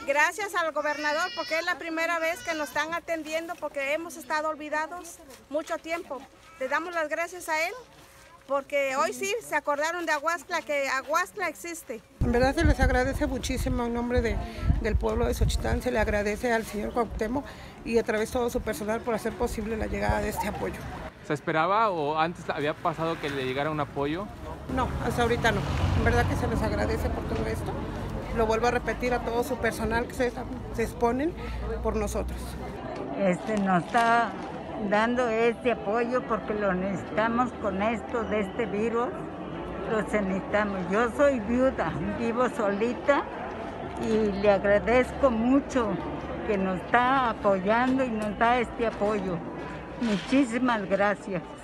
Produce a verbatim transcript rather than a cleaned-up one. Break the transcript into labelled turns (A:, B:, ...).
A: Gracias al gobernador porque es la primera vez que nos están atendiendo porque hemos estado olvidados mucho tiempo. Le damos las gracias a él porque hoy sí se acordaron de Aguascla, que Aguascla existe.
B: En verdad se les agradece muchísimo en nombre de, del pueblo de Xochitán, se le agradece al señor Cuauhtémoc y a través de todo su personal por hacer posible la llegada de este apoyo.
C: ¿Se esperaba o antes había pasado que le llegara un apoyo?
B: No, hasta ahorita no. En verdad que se les agradece por todo esto. Lo vuelvo a repetir a todo su personal que se, se exponen por nosotros.
D: Este nos está dando este apoyo porque lo necesitamos con esto de este virus, lo necesitamos. Yo soy viuda, vivo solita y le agradezco mucho que nos está apoyando y nos da este apoyo. Muchísimas gracias.